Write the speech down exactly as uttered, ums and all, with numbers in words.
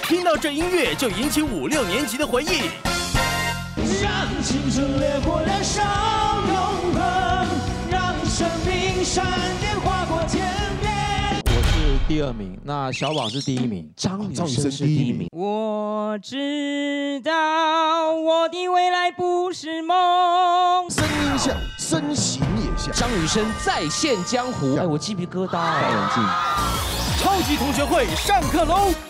听到这音乐就引起五六年级的回忆。 让青春烈火燃烧永恒，让生命闪电划过天边。 我是第二名，那小宝是第一名，张雨生是第一名。 我知道我的未来不是梦。 声音像，身形也像。 张雨生再现江湖，哎，我鸡皮疙瘩哎。 超级同学会上课喽！